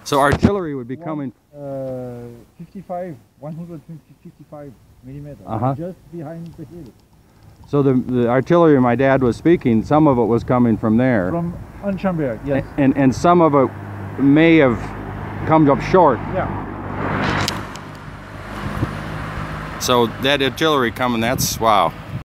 So artillery would be coming. 155 millimeters, just behind the hill. So the artillery my dad was speaking, some of it was coming from there. From Anchamber, yes. And some of it may have come up short. Yeah. So that artillery coming, that's wow.